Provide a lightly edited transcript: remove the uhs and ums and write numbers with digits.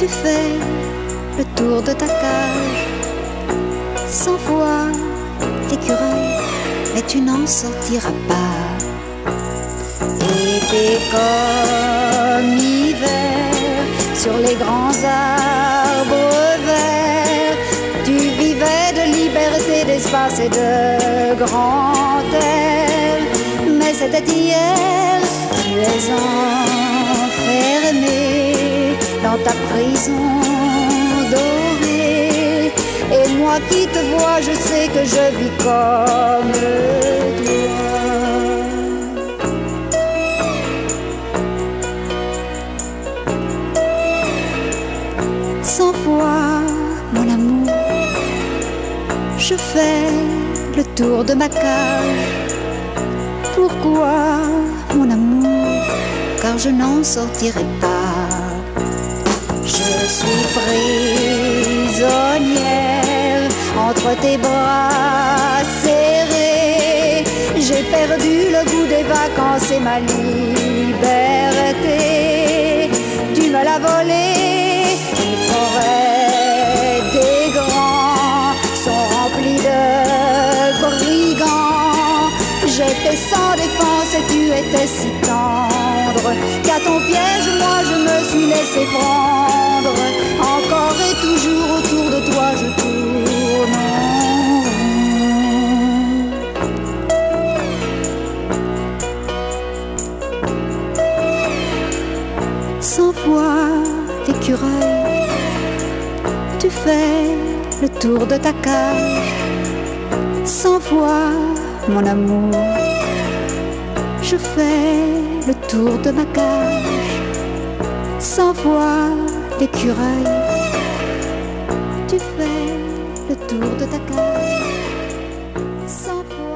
Tu fais le tour de ta cage 100 fois l'écureuil, mais tu n'en sortiras pas. Été comme hiver, sur les grands arbres verts, tu vivais de liberté, d'espace et de grand air. Mais c'était hier, tu es enfermé dans ta prison dorée. Et moi qui te vois, je sais que je vis comme toi. 100 fois, mon amour, je fais le tour de ma cage. Pourquoi, mon amour? Car je n'en sortirai pas. Je suis prisonnière entre tes bras serrés. J'ai perdu le goût des vacances et ma liberté. Tu me l'as volée. Les forêts des grands sont remplies de brigands. J'étais sans défense et tu étais si tendre qu'à ton piège moi je me suis laissé prendre. Encore et toujours autour de toi je tourne en rond. 100 fois l'écureuil, tu fais le tour de ta cage. 100 fois, mon amour, je fais le tour de ma cage. 100 fois l'écureuil, tu fais le tour de ta cage. 100 fois